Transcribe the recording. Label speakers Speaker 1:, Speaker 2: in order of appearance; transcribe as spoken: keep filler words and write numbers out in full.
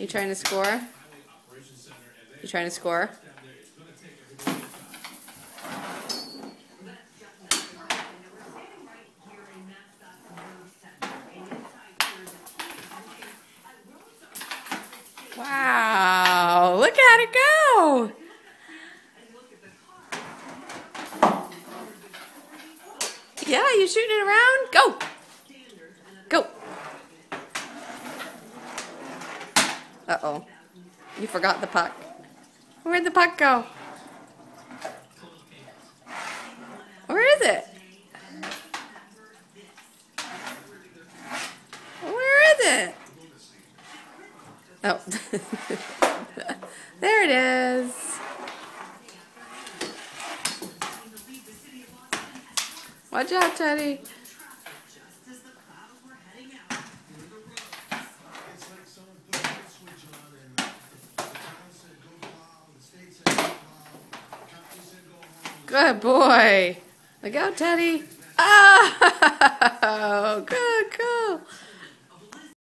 Speaker 1: You trying to score? You trying to score? Wow, look at it go! Yeah, you shooting it around? Go! Go! Uh-oh. You forgot the puck. Where'd the puck go? Where is it? Where is it? Oh. There it is. Watch out, Teddy. Good boy. Look out, Teddy. Oh, good.